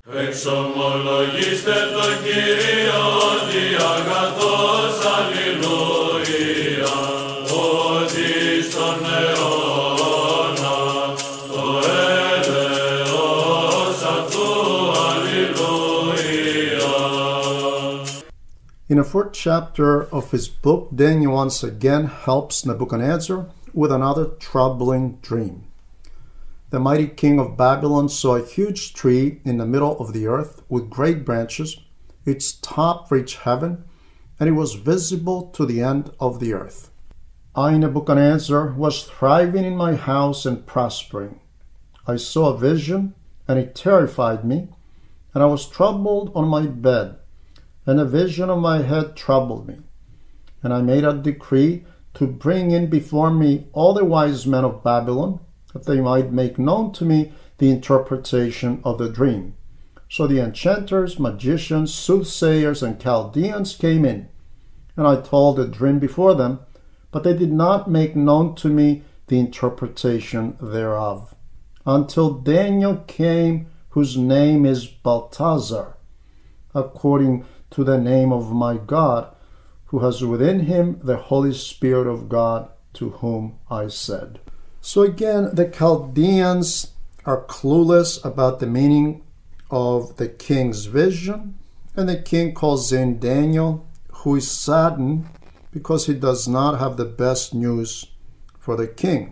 Εξομολογήστε το Κύριο διαγαθός, αλληλούια, ότι στον αιώνα το έλεος αυτού, αλληλούια. In the fourth chapter of his book, Daniel once again helps Nebuchadnezzar with another troubling dream. The mighty king of Babylon saw a huge tree in the middle of the earth with great branches. Its top reached heaven, and it was visible to the end of the earth. I, Nebuchadnezzar, was thriving in my house and prospering. I saw a vision, and it terrified me, and I was troubled on my bed, and the vision of my head troubled me. And I made a decree to bring in before me all the wise men of Babylon, that they might make known to me the interpretation of the dream. So the enchanters, magicians, soothsayers, and Chaldeans came in, and I told the dream before them, but they did not make known to me the interpretation thereof, until Daniel came, whose name is Belteshazzar, according to the name of my God, who has within him the Holy Spirit of God, to whom I said. So again, the Chaldeans are clueless about the meaning of the king's vision, and the king calls in Daniel, who is saddened because he does not have the best news for the king.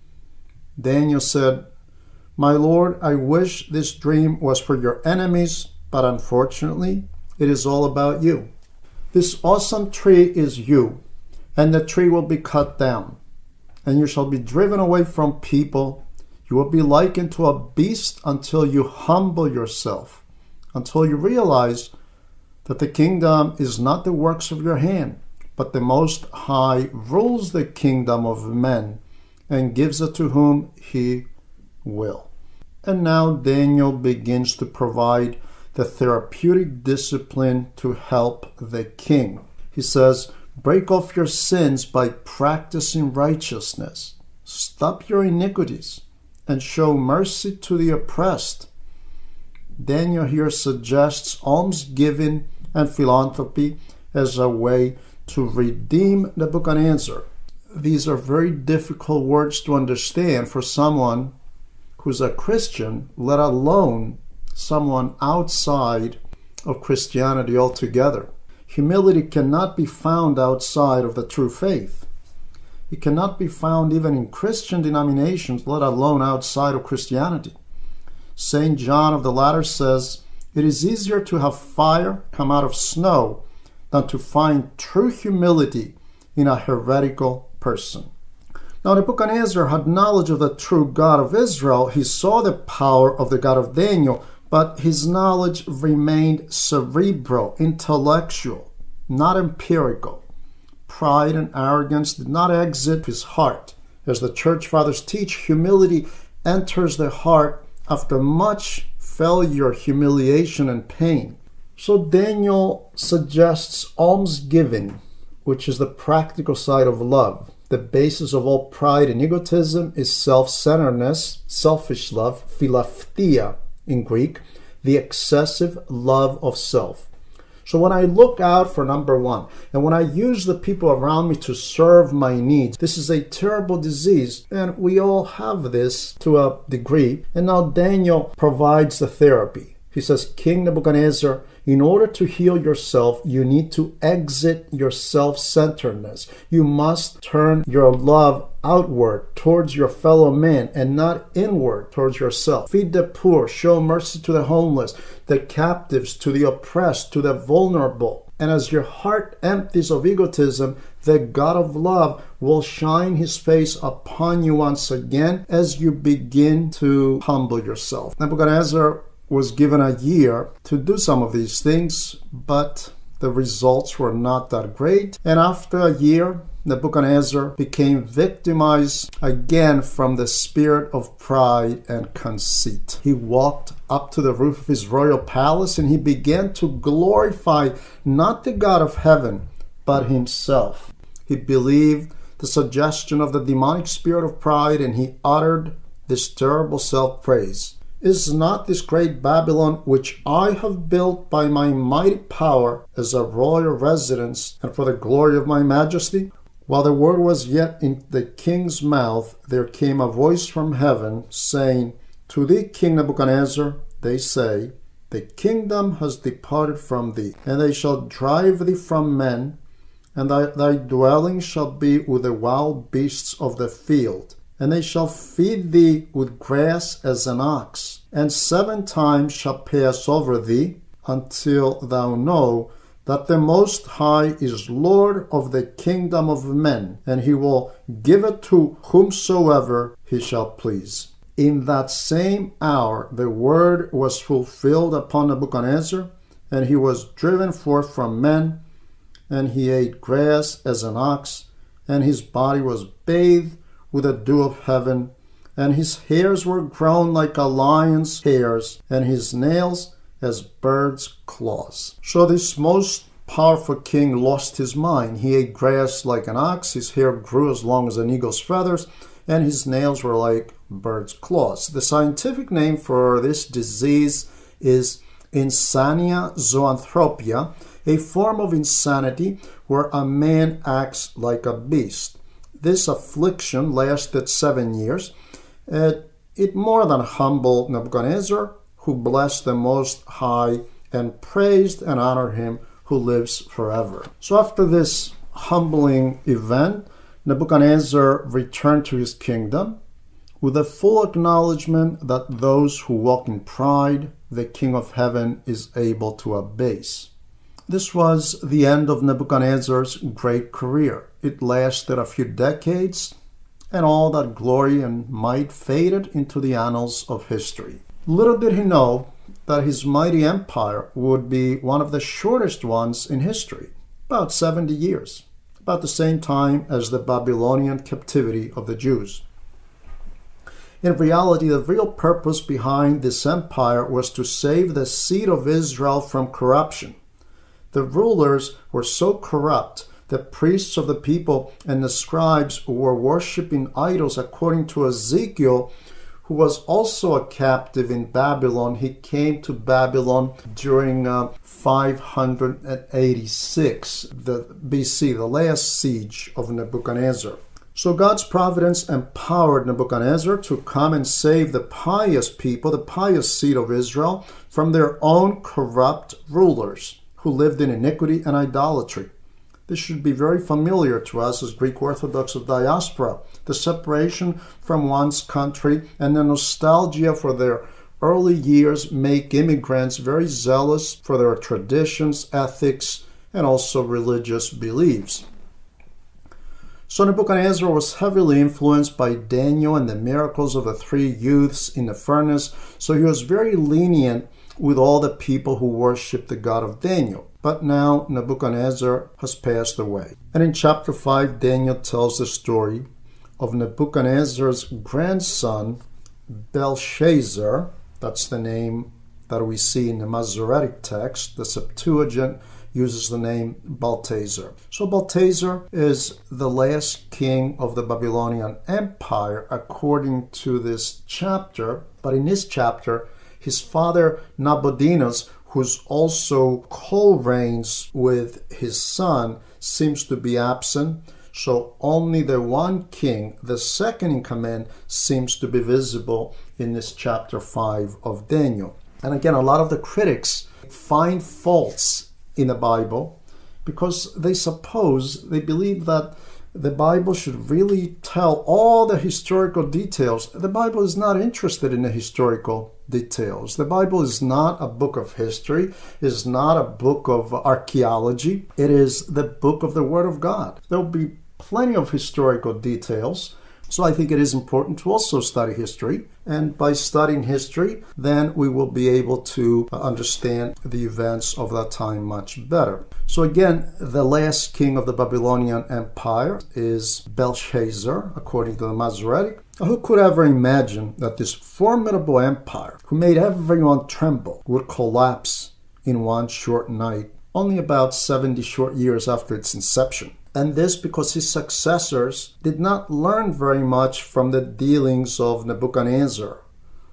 Daniel said, "My lord, I wish this dream was for your enemies, but unfortunately, it is all about you. This awesome tree is you, and the tree will be cut down, and you shall be driven away from people. You will be likened to a beast until you humble yourself, until you realize that the kingdom is not the works of your hand, but the Most High rules the kingdom of men and gives it to whom he will." And now Daniel begins to provide the therapeutic discipline to help the king. He says, "Break off your sins by practicing righteousness. Stop your iniquities and show mercy to the oppressed." Daniel here suggests almsgiving and philanthropy as a way to redeem Nebuchadnezzar. These are very difficult words to understand for someone who's a Christian, let alone someone outside of Christianity altogether. Humility cannot be found outside of the true faith. It cannot be found even in Christian denominations, let alone outside of Christianity. St. John of the Ladder says, "It is easier to have fire come out of snow than to find true humility in a heretical person." Now Nebuchadnezzar had knowledge of the true God of Israel. He saw the power of the God of Daniel, but his knowledge remained cerebral, intellectual, not empirical. Pride and arrogance did not exit his heart. As the church fathers teach, humility enters the heart after much failure, humiliation, and pain. So Daniel suggests almsgiving, which is the practical side of love. The basis of all pride and egotism is self-centeredness, selfish love, philaphthia in Greek, the excessive love of self. So when I look out for number one, and when I use the people around me to serve my needs, this is a terrible disease, and we all have this to a degree. And now Daniel provides the therapy. He says, "King Nebuchadnezzar, in order to heal yourself, you need to exit your self-centeredness. You must turn your love outward towards your fellow man and not inward towards yourself. Feed the poor, show mercy to the homeless, the captives, to the oppressed, to the vulnerable. And as your heart empties of egotism, the God of love will shine his face upon you once again as you begin to humble yourself." Nebuchadnezzar was given a year to do some of these things, but the results were not that great. And after a year, Nebuchadnezzar became victimized again from the spirit of pride and conceit. He walked up to the roof of his royal palace and he began to glorify not the God of heaven, but himself. He believed the suggestion of the demonic spirit of pride and he uttered this terrible self-praise. Is not this great Babylon, which I have built by my mighty power as a royal residence and for the glory of my majesty? While the word was yet in the king's mouth, there came a voice from heaven, saying, To thee, King Nebuchadnezzar, they say, the kingdom has departed from thee, and they shall drive thee from men, and thy dwelling shall be with the wild beasts of the field. And they shall feed thee with grass as an ox, and 7 times shall pass over thee, until thou know that the Most High is Lord of the kingdom of men, and he will give it to whomsoever he shall please. In that same hour the word was fulfilled upon Nebuchadnezzar, and he was driven forth from men, and he ate grass as an ox, and his body was bathed with the dew of heaven, and his hairs were grown like a lion's hairs, and his nails as birds' claws. So this most powerful king lost his mind. He ate grass like an ox, his hair grew as long as an eagle's feathers, and his nails were like birds' claws. The scientific name for this disease is insania zoanthropia, a form of insanity where a man acts like a beast. This affliction lasted 7 years. It more than humbled Nebuchadnezzar, who blessed the Most High and praised and honored him who lives forever. So after this humbling event, Nebuchadnezzar returned to his kingdom with the full acknowledgement that those who walk in pride, the King of Heaven is able to abase. This was the end of Nebuchadnezzar's great career. It lasted a few decades, and all that glory and might faded into the annals of history. Little did he know that his mighty empire would be one of the shortest ones in history, about 70 years, about the same time as the Babylonian captivity of the Jews. In reality, the real purpose behind this empire was to save the seed of Israel from corruption. The rulers were so corrupt that priests of the people and the scribes were worshiping idols, according to Ezekiel, who was also a captive in Babylon. He came to Babylon during 586 BC, the last siege of Nebuchadnezzar. So God's providence empowered Nebuchadnezzar to come and save the pious people, the pious seed of Israel, from their own corrupt rulers who lived in iniquity and idolatry. This should be very familiar to us as Greek Orthodox of diaspora, the separation from one's country and the nostalgia for their early years make immigrants very zealous for their traditions, ethics, and also religious beliefs. So Nebuchadnezzar was heavily influenced by Daniel and the miracles of the 3 youths in the furnace, so he was very lenient with all the people who worshiped the God of Daniel. But now Nebuchadnezzar has passed away. And in chapter 5, Daniel tells the story of Nebuchadnezzar's grandson, Belshazzar. That's the name that we see in the Masoretic text. The Septuagint uses the name Balthazar. So Balthazar is the last king of the Babylonian Empire according to this chapter. But in this chapter, his father Nabonidus, who's also co-reigns with his son, seems to be absent. So only the one king, the second in command, seems to be visible in this chapter 5 of Daniel. And again, a lot of the critics find faults in the Bible because they believe that the Bible should really tell all the historical details. The Bible is not interested in the historical details. The Bible is not a book of history. It is not a book of archaeology. It is the book of the Word of God. There will be plenty of historical details. So I think it is important to also study history. And by studying history, then we will be able to understand the events of that time much better. So again, the last king of the Babylonian Empire is Belshazzar, according to the Masoretic. Who could ever imagine that this formidable empire, who made everyone tremble, would collapse in one short night, only about 70 short years after its inception? And this because his successors did not learn very much from the dealings of Nebuchadnezzar,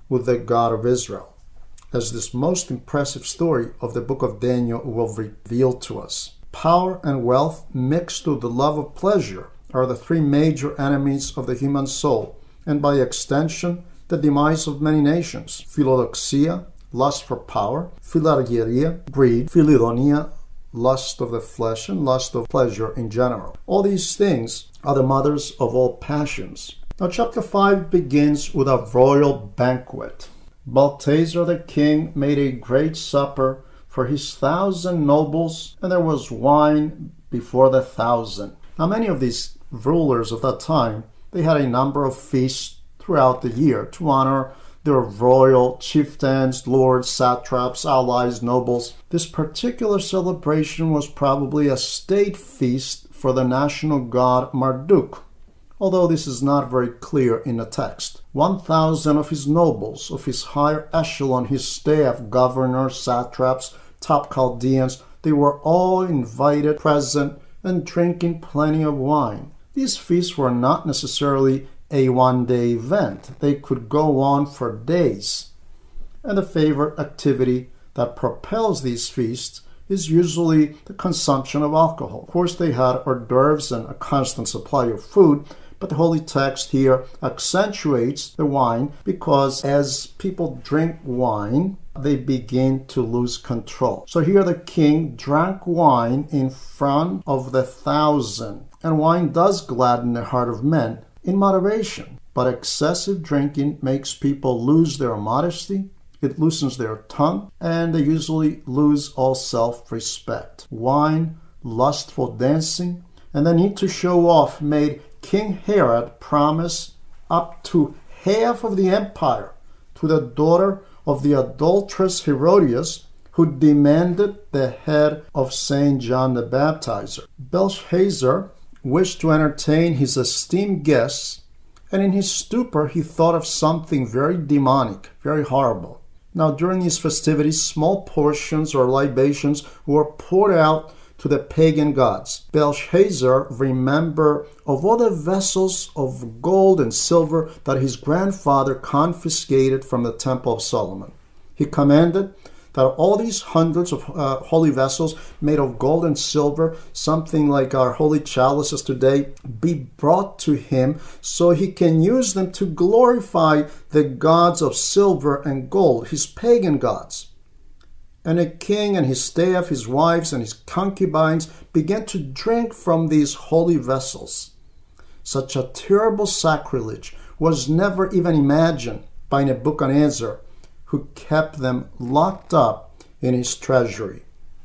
with the God of Israel, as this most impressive story of the book of Daniel will reveal to us. Power and wealth mixed with the love of pleasure are the three major enemies of the human soul, and by extension, the demise of many nations. Philodoxia, lust for power; philargyeria, greed; philidonia, lust of the flesh, and lust of pleasure in general. All these things are the mothers of all passions. Now, chapter 5 begins with a royal banquet. Balthazar the king made a great supper for his 1,000 nobles, and there was wine before the 1,000. Now, many of these rulers of that time, they had a number of feasts throughout the year to honor their royal chieftains, lords, satraps, allies, nobles. This particular celebration was probably a state feast for the national god Marduk, although this is not very clear in the text. 1,000 of his nobles, of his higher echelon, his staff, governors, satraps, top Chaldeans, they were all invited, present, and drinking plenty of wine. These feasts were not necessarily a one-day event. They could go on for days. And the favorite activity that propels these feasts is usually the consumption of alcohol. Of course, they had hors d'oeuvres and a constant supply of food, but the Holy Text here accentuates the wine because as people drink wine, they begin to lose control. So here the king drank wine in front of the 1,000. And wine does gladden the heart of men in moderation. But excessive drinking makes people lose their modesty, it loosens their tongue, and they usually lose all self-respect. Wine, lustful dancing, and the need to show off made King Herod promise up to half of the empire to the daughter of the adulteress Herodias, who demanded the head of Saint John the Baptizer. Belshazzar wished to entertain his esteemed guests, and in his stupor he thought of something very demonic, very horrible. Now, during these festivities, small portions or libations were poured out to the pagan gods. Belshazzar remembered of all the vessels of gold and silver that his grandfather confiscated from the Temple of Solomon. He commanded that all these hundreds of holy vessels made of gold and silver, something like our holy chalices today, be brought to him so he can use them to glorify the gods of silver and gold, his pagan gods. And the king and his staff, his wives and his concubines began to drink from these holy vessels. Such a terrible sacrilege was never even imagined by Nebuchadnezzar, who kept them locked up in his treasury.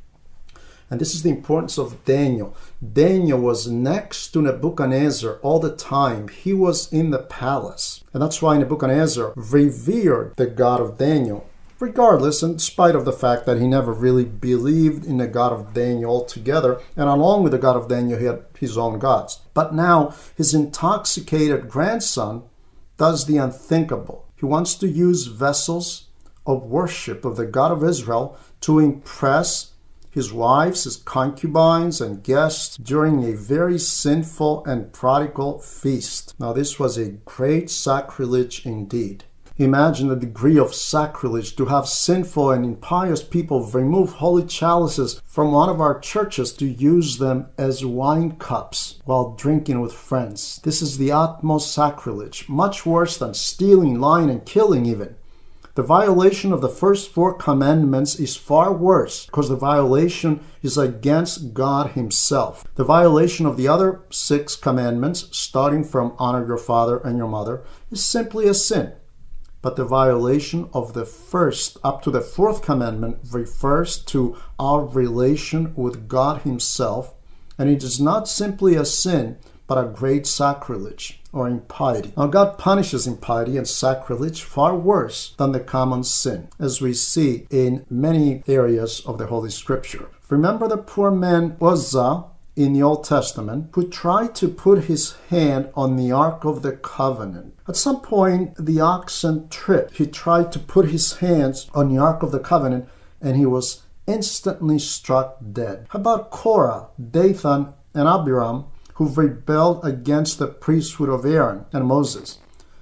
And this is the importance of Daniel. Daniel was next to Nebuchadnezzar all the time. He was in the palace. And that's why Nebuchadnezzar revered the God of Daniel, regardless, in spite of the fact that he never really believed in the God of Daniel altogether. And along with the God of Daniel, he had his own gods. But now his intoxicated grandson does the unthinkable. He wants to use vessels of worship of the God of Israel to impress his wives, his concubines, and guests during a very sinful and prodigal feast. Now, this was a great sacrilege indeed. Imagine the degree of sacrilege to have sinful and impious people remove holy chalices from one of our churches to use them as wine cups while drinking with friends. This is the utmost sacrilege, much worse than stealing, lying, and killing even. The violation of the first 4 commandments is far worse because the violation is against God himself. The violation of the other 6 commandments, starting from honor your father and your mother, is simply a sin. But the violation of the first up to the 4th commandment refers to our relation with God himself, and it is not simply a sin, but a great sacrilege or impiety. Now, God punishes impiety and sacrilege far worse than the common sin, as we see in many areas of the Holy Scripture. Remember the poor man Uzzah in the Old Testament who tried to put his hand on the Ark of the Covenant. At some point, the oxen tripped. He tried to put his hands on the Ark of the Covenant, and he was instantly struck dead. How about Korah, Dathan, and Abiram, who rebelled against the priesthood of Aaron and Moses?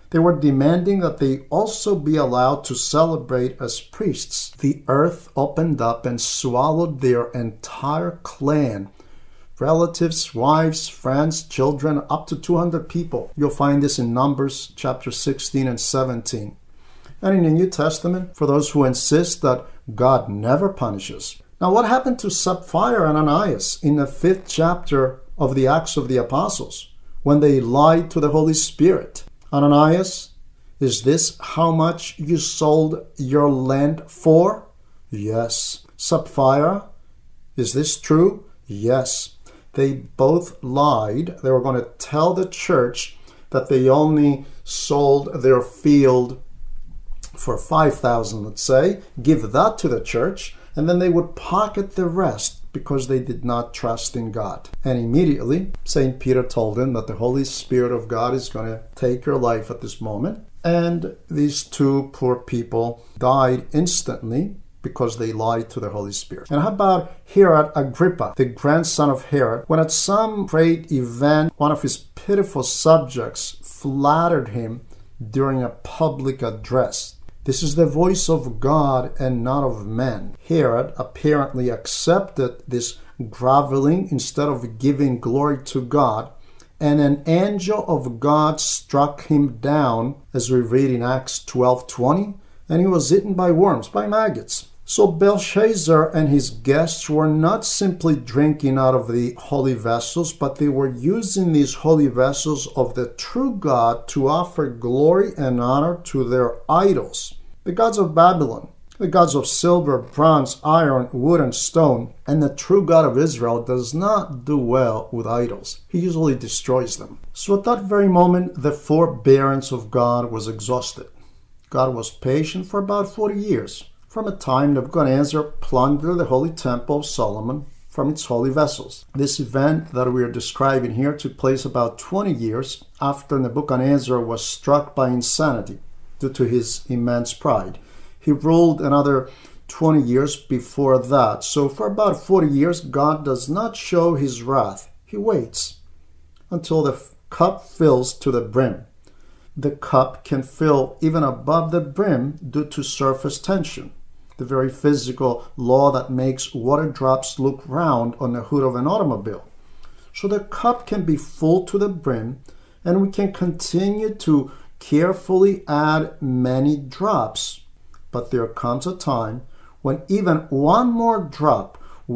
They were demanding that they also be allowed to celebrate as priests. The earth opened up and swallowed their entire clan, relatives, wives, friends, children, up to 200 people. You'll find this in Numbers chapter 16 and 17. And in the New Testament, for those who insist that God never punishes. Now, what happened to Sapphira and Ananias in the 5th chapter of the Acts of the Apostles when they lied to the Holy Spirit? Ananias, is this how much you sold your land for? Yes. Sapphira, is this true? Yes. They both lied. They were going to tell the church that they only sold their field for 5,000, let's say, give that to the church, and then they would pocket the rest because they did not trust in God. And immediately, St. Peter told them that the Holy Spirit of God is going to take your life at this moment. And these two poor people died instantly because they lied to the Holy Spirit. And how about Herod Agrippa, the grandson of Herod, when at some great event, one of his pitiful subjects flattered him during a public address. This is the voice of God and not of man. Herod apparently accepted this groveling instead of giving glory to God, and an angel of God struck him down, as we read in Acts 12:20, and he was eaten by worms, by maggots. So Belshazzar and his guests were not simply drinking out of the holy vessels, but they were using these holy vessels of the true God to offer glory and honor to their idols, the gods of Babylon, the gods of silver, bronze, iron, wood, and stone. And the true God of Israel does not do well with idols. He usually destroys them. So at that very moment, the forbearance of God was exhausted. God was patient for about 40 years. From a time Nebuchadnezzar plundered the holy temple of Solomon from its holy vessels. This event that we are describing here took place about 20 years after Nebuchadnezzar was struck by insanity due to his immense pride. He ruled another 20 years before that. So for about 40 years, God does not show his wrath. He waits until the cup fills to the brim. The cup can fill even above the brim due to surface tension, the very physical law that makes water drops look round on the hood of an automobile. So the cup can be full to the brim, and we can continue to carefully add many drops. But there comes a time when even one more drop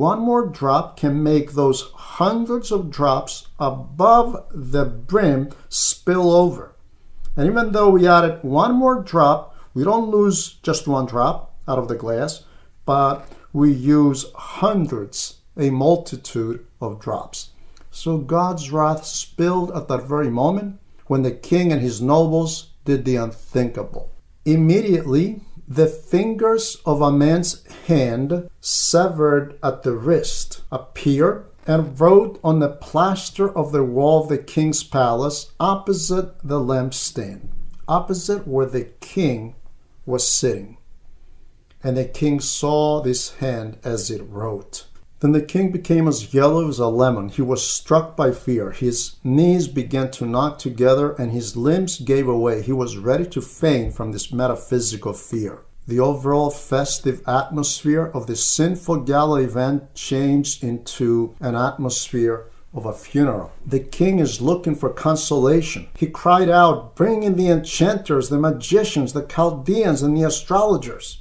can make those hundreds of drops above the brim spill over. And even though we added one more drop, we don't lose just one drop out of the glass, but we use hundreds, a multitude of drops. So God's wrath spilled at that very moment when the king and his nobles did the unthinkable. Immediately, the fingers of a man's hand, severed at the wrist, appeared and wrote on the plaster of the wall of the king's palace opposite the lampstand, opposite where the king was sitting. And the king saw this hand as it wrote. Then the king became as yellow as a lemon. He was struck by fear. His knees began to knock together and his limbs gave away. He was ready to faint from this metaphysical fear. The overall festive atmosphere of the sinful gala event changed into an atmosphere of a funeral. The king is looking for consolation. He cried out, "Bring in the enchanters, the magicians, the Chaldeans, and the astrologers."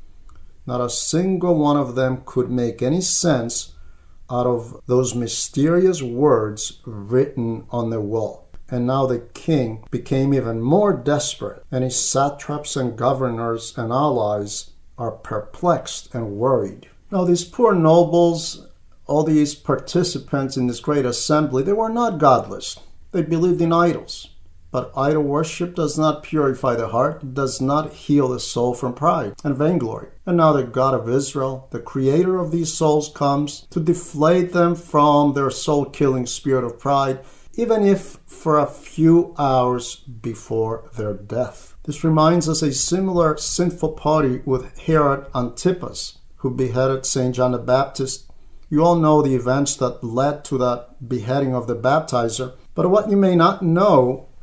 Not a single one of them could make any sense out of those mysterious words written on the wall. And now the king became even more desperate, and his satraps and governors and allies are perplexed and worried. Now these poor nobles, all these participants in this great assembly, they were not godless. They believed in idols. But idol worship does not purify the heart, it does not heal the soul from pride and vainglory. And now the God of Israel, the creator of these souls, comes to deflate them from their soul-killing spirit of pride, even if for a few hours before their death. This reminds us a similar sinful party with Herod Antipas, who beheaded St. John the Baptist. You all know the events that led to that beheading of the baptizer. But what you may not know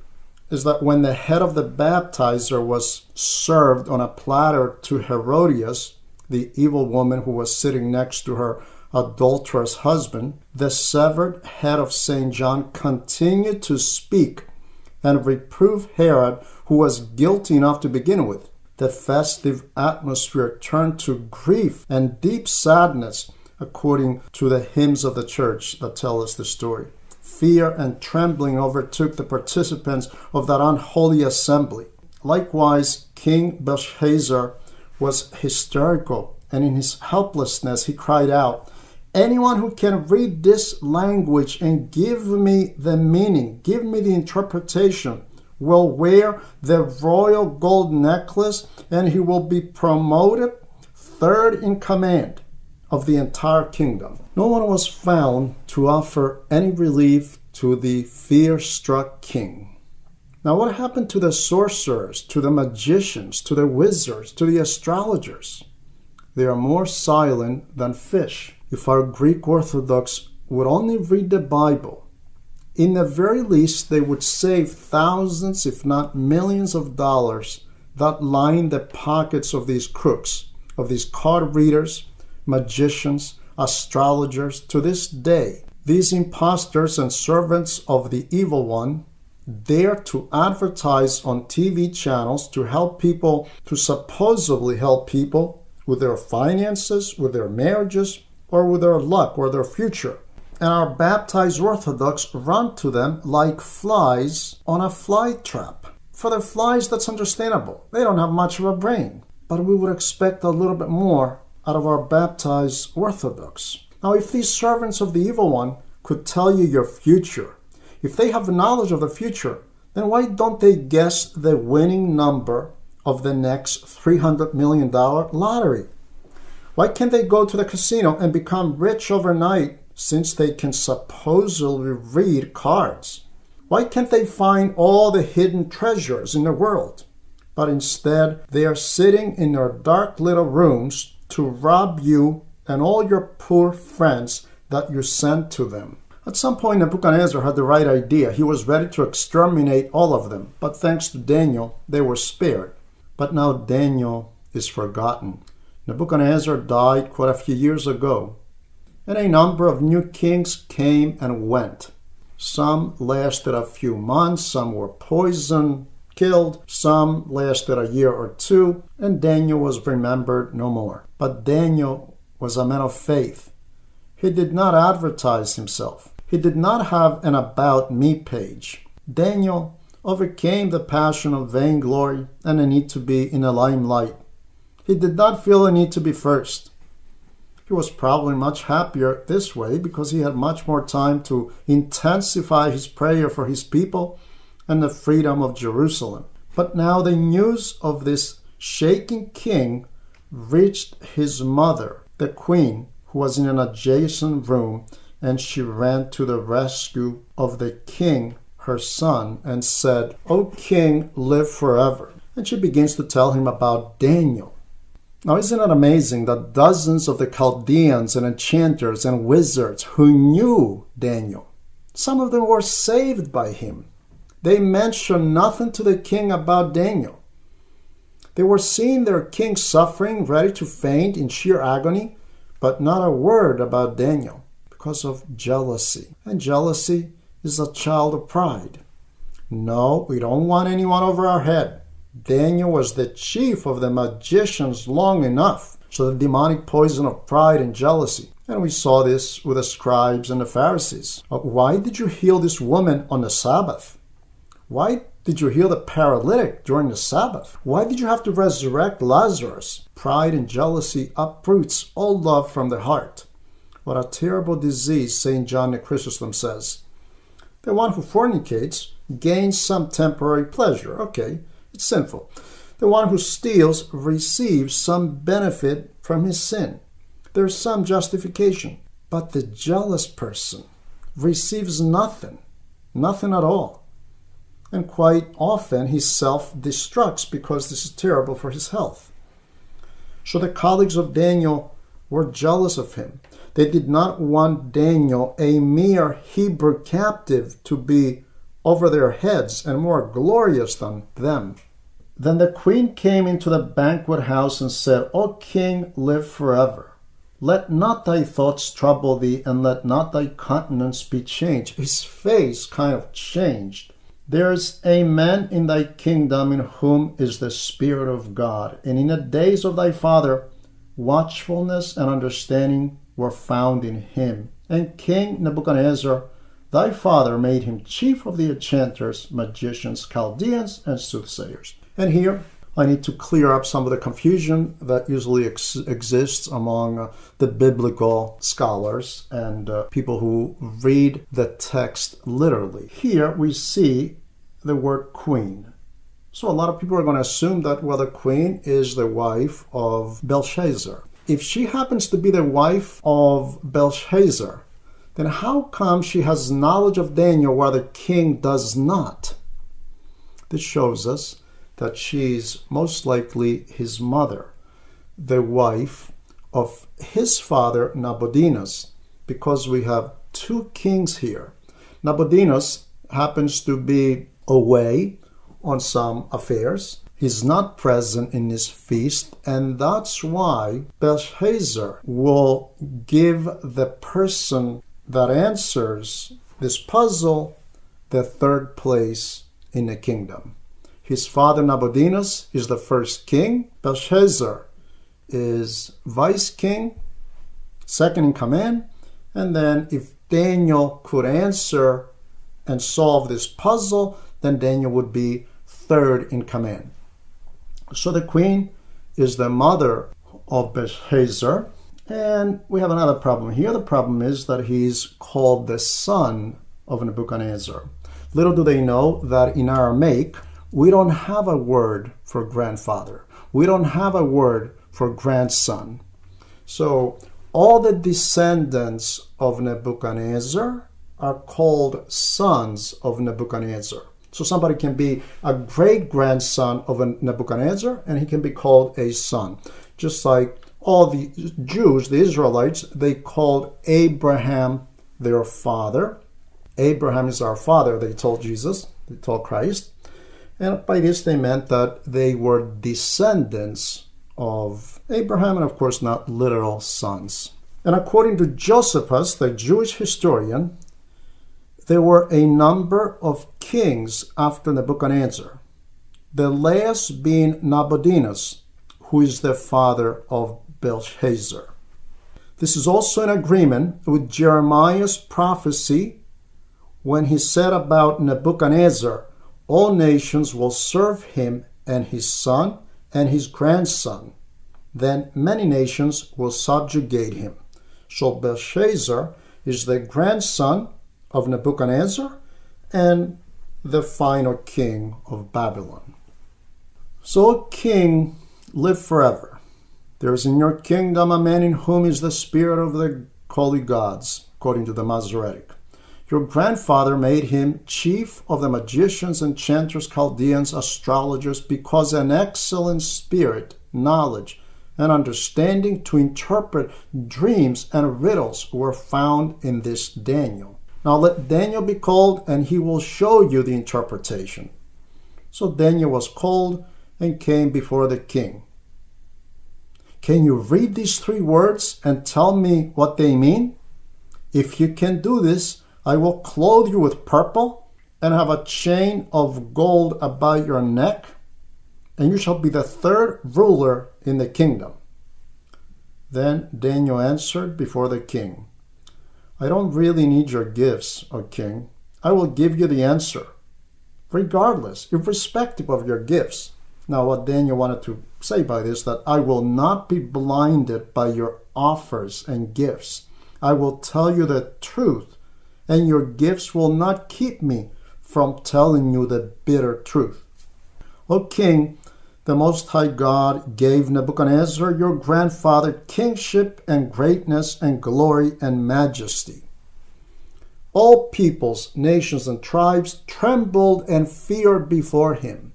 is that when the head of the baptizer was served on a platter to Herodias, the evil woman who was sitting next to her adulterous husband, the severed head of St. John continued to speak and reprove Herod, who was guilty enough to begin with. The festive atmosphere turned to grief and deep sadness, according to the hymns of the church that tell us the story. Fear and trembling overtook the participants of that unholy assembly. Likewise, King Belshazzar was hysterical, and in his helplessness he cried out, "Anyone who can read this language and give me the meaning, give me the interpretation, will wear the royal gold necklace, and he will be promoted third in command of the entire kingdom." No one was found to offer any relief to the fear-struck king. Now, what happened to the sorcerers, to the magicians, to the wizards, to the astrologers? They are more silent than fish. If our Greek Orthodox would only read the Bible, in the very least they would save thousands, if not millions of dollars that line the pockets of these crooks, of these card readers, magicians, astrologers. To this day, these impostors and servants of the evil one dare to advertise on TV channels to help people, to supposedly help people with their finances, with their marriages, or with their luck or their future. And our baptized Orthodox run to them like flies on a fly trap. For the flies, that's understandable. They don't have much of a brain. But we would expect a little bit more out of our baptized Orthodox. Now, if these servants of the evil one could tell you your future, if they have knowledge of the future, then why don't they guess the winning number of the next $300 million lottery? Why can't they go to the casino and become rich overnight, since they can supposedly read cards? Why can't they find all the hidden treasures in the world? But instead, they are sitting in their dark little rooms to rob you and all your poor friends that you sent to them. At some point, Nebuchadnezzar had the right idea. He was ready to exterminate all of them, but thanks to Daniel, they were spared. But now Daniel is forgotten. Nebuchadnezzar died quite a few years ago, and a number of new kings came and went. Some lasted a few months, some were poisoned, killed, some lasted a year or two, and Daniel was remembered no more. But Daniel was a man of faith. He did not advertise himself. He did not have an About Me page. Daniel overcame the passion of vainglory and the need to be in the limelight. He did not feel the need to be first. He was probably much happier this way because he had much more time to intensify his prayer for his people and the freedom of Jerusalem. But now the news of this shaking king reached his mother, the queen, who was in an adjacent room, and she ran to the rescue of the king, her son, and said, "O king, live forever." And she begins to tell him about Daniel. Now, isn't it amazing that dozens of the Chaldeans and enchanters and wizards who knew Daniel, some of them were saved by him. They mentioned nothing to the king about Daniel. They were seeing their king suffering, ready to faint in sheer agony, but not a word about Daniel because of jealousy. And jealousy is a child of pride. No, we don't want anyone over our head. Daniel was the chief of the magicians long enough. So the demonic poison of pride and jealousy. And we saw this with the scribes and the Pharisees. Why did you heal this woman on the Sabbath? Why did you heal the paralytic during the Sabbath? Why did you have to resurrect Lazarus? Pride and jealousy uproots all love from the heart. What a terrible disease, St. John the Chrysostom says. The one who fornicates gains some temporary pleasure. Okay, it's sinful. The one who steals receives some benefit from his sin. There's some justification. But the jealous person receives nothing, nothing at all. And quite often he self-destructs because this is terrible for his health. So the colleagues of Daniel were jealous of him. They did not want Daniel, a mere Hebrew captive, to be over their heads and more glorious than them. Then the queen came into the banquet house and said, O king, live forever. Let not thy thoughts trouble thee, and let not thy countenance be changed. His face kind of changed. There is a man in thy kingdom in whom is the Spirit of God, and in the days of thy father watchfulness and understanding were found in him. And King Nebuchadnezzar, thy father, made him chief of the enchanters, magicians, Chaldeans, and soothsayers. And here I need to clear up some of the confusion that usually exists among the biblical scholars and people who read the text literally. Here we see the word queen. So a lot of people are going to assume that, well, the queen is the wife of Belshazzar. If she happens to be the wife of Belshazzar, then how come she has knowledge of Daniel while the king does not? This shows us that she's most likely his mother, the wife of his father Nabonidus, because we have two kings here. Nabonidus happens to be away on some affairs. He's not present in this feast, and that's why Belshazzar will give the person that answers this puzzle the third place in the kingdom. His father Nabonidus is the first king. Belshazzar is vice king, second in command. And then if Daniel could answer and solve this puzzle, then Daniel would be third in command. So the queen is the mother of Belshazzar. And we have another problem here. The problem is that he's called the son of Nebuchadnezzar. Little do they know that in Aramaic, we don't have a word for grandfather. We don't have a word for grandson. So all the descendants of Nebuchadnezzar are called sons of Nebuchadnezzar. So somebody can be a great-grandson of a Nebuchadnezzar, and he can be called a son. Just like all the Jews, the Israelites, they called Abraham their father. Abraham is our father, they told Jesus, they told Christ. And by this they meant that they were descendants of Abraham, and of course not literal sons. And according to Josephus, the Jewish historian, there were a number of kings after Nebuchadnezzar, the last being Nabonidus, who is the father of Belshazzar. This is also in agreement with Jeremiah's prophecy when he said about Nebuchadnezzar, all nations will serve him and his son and his grandson. Then many nations will subjugate him. So Belshazzar is the grandson of Nebuchadnezzar and the final king of Babylon. So, king, live forever. There is in your kingdom a man in whom is the spirit of the holy gods, according to the Masoretic. Your grandfather made him chief of the magicians, enchanters, Chaldeans, astrologers, because an excellent spirit, knowledge, and understanding to interpret dreams and riddles were found in this Daniel. Now let Daniel be called, and he will show you the interpretation. So Daniel was called and came before the king. Can you read these three words and tell me what they mean? If you can do this, I will clothe you with purple and have a chain of gold about your neck, and you shall be the third ruler in the kingdom. Then Daniel answered before the king, I don't really need your gifts, O king. I will give you the answer, regardless, irrespective of your gifts. Now what Daniel wanted to say by this, that I will not be blinded by your offers and gifts. I will tell you the truth, and your gifts will not keep me from telling you the bitter truth. O king, the Most High God gave Nebuchadnezzar, your grandfather, kingship and greatness and glory and majesty. All peoples, nations, and tribes trembled and feared before him.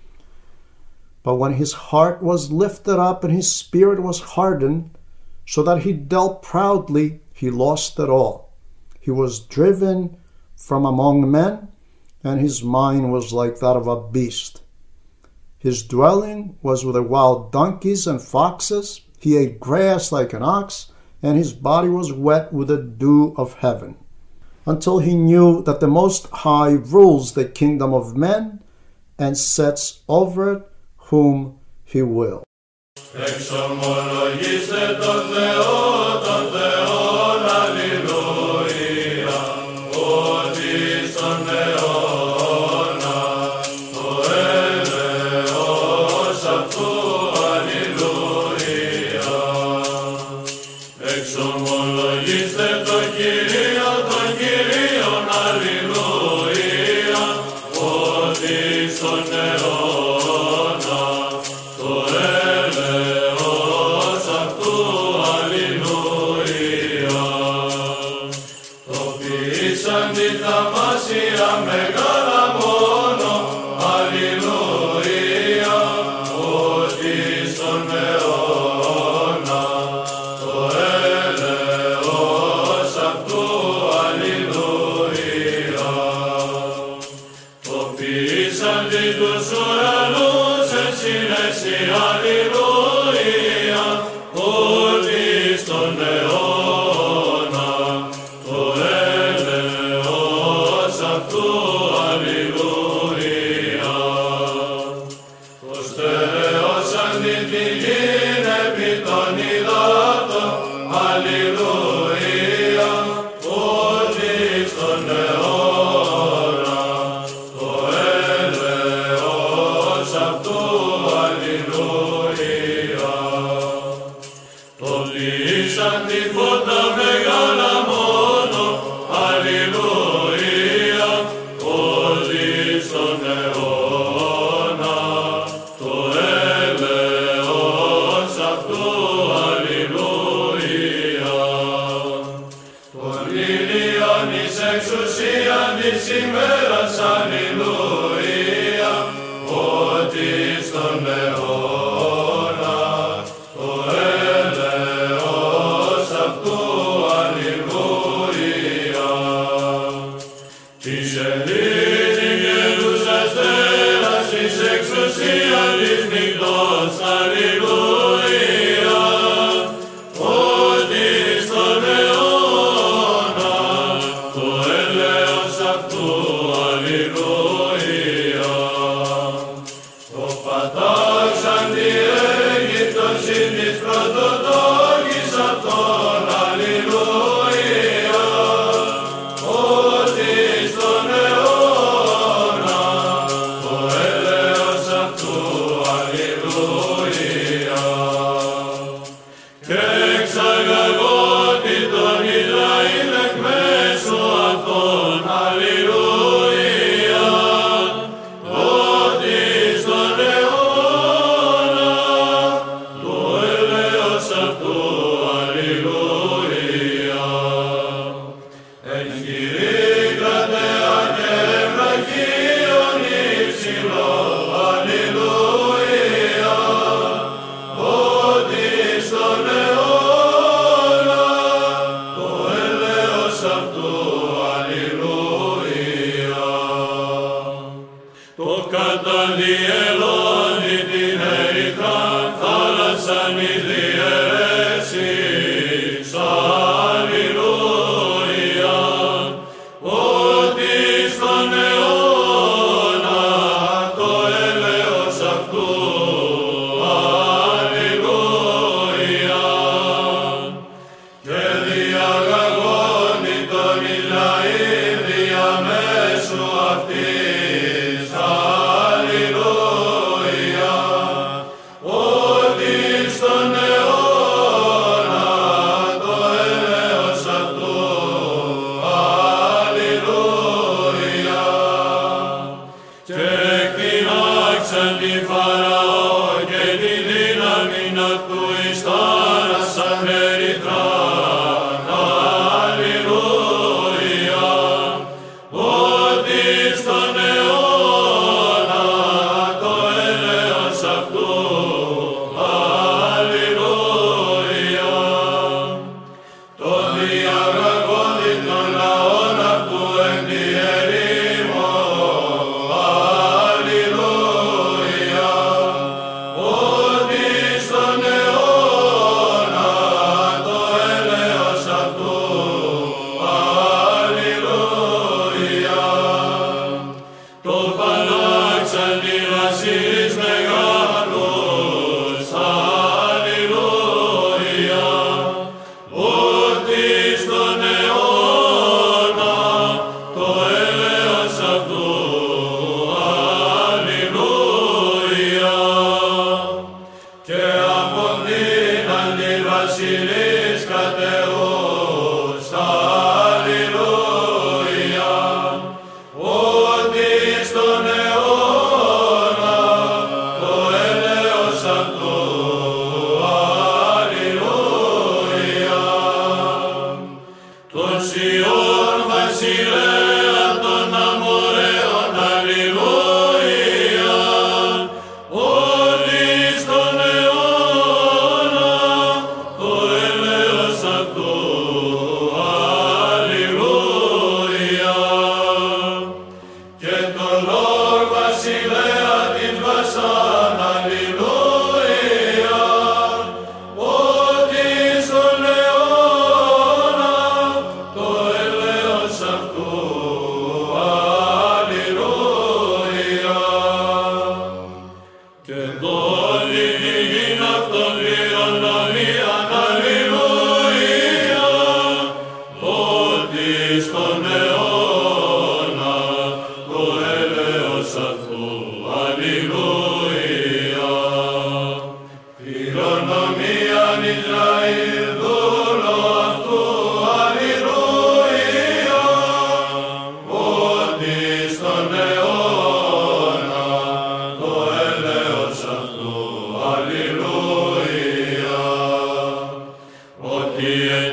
But when his heart was lifted up and his spirit was hardened, so that he dealt proudly, he lost it all. He was driven from among men, and his mind was like that of a beast. His dwelling was with the wild donkeys and foxes. He ate grass like an ox, and his body was wet with the dew of heaven, until he knew that the Most High rules the kingdom of men and sets over it whom he will. Εξομολογήστε τον Θεόν, αλληλούια, ότι στον αιώνα το έλεος αυτού, αλληλούια. Εξομολογήστε τον Κύριον, αλληλούια, ότι στον αιώνα το έλεος αυτού, αλληλούια. Το ποιήσαν τη θαυμάσια μεγάλα μόνο, αλληλούια, ότι στον αιώνα το έλεος αυτού, αλληλούια. Το ποιήσαν τη τους ουρανούς εν συνέση, αλληλούια, ότι στον αιώνα το έλεος αυτού, αλληλούια. Το στερεώσαν την γην επί των υδάτων, αλληλούια, ότι στον αιώνα το έλεος αυτού, αλληλούια. Το πλήσαν τη φώτα μεγάλα μόνο, αλληλούια, ότι στον αιώνα το έλεος αυτού, αλληλούια. Τον ήλιον εις εξουσίαν της ημέρας, αλληλούια, ότι στον αιώνα το έλεος αυτού, αλληλούια. Της ελίτικελούς αστέρας εις εξουσίαν της νυχτός, αλληλούια, ότι στον αιώνα το έλεος αυτού, αλληλούια. Το πατάξαν τη Αίγυπτον συν της πρωτοτόκης αυτών, αλληλούια, ότι στον αιώνα το έλεος αυτού, αλληλούια. Και εξαγαγότη τον Ισραήλ εκ μέσου αυτών, αλληλούια, ότι στον αιώνα το έλεος αυτού, αλληλούια. Εν χειρίκρατε και βραχίων υψηλό, αλληλούια, ότι στον αιώνα το έλεος αυτού, αλληλούια. Το καταδιελώνει την ερυθράν θάλασσαν εις διαιρέσεις, αλληλούια, ότι στον αιώνα το έλεος αυτού, αλληλούια. Και διαγαγώνει τον Ισραήλ διαμέσου αυτής, αλληλούια, ότι στον αιώνα το έλεος αυτού, αλληλούια. Και εκτινάξαν τη Φαραώ και τη δύναμη αυτού εις θάλασσαν ερυθράν,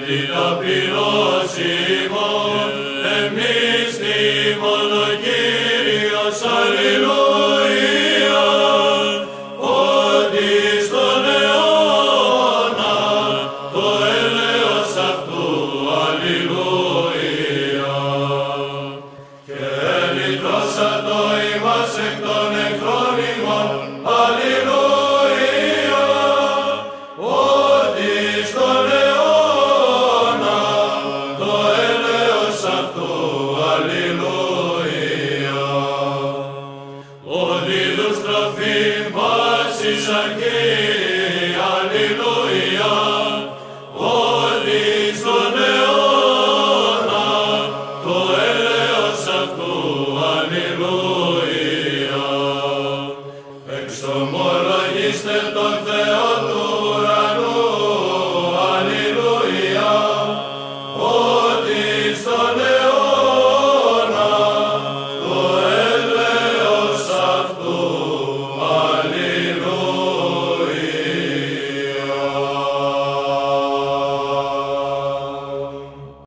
ταπεινός ημών, εμείς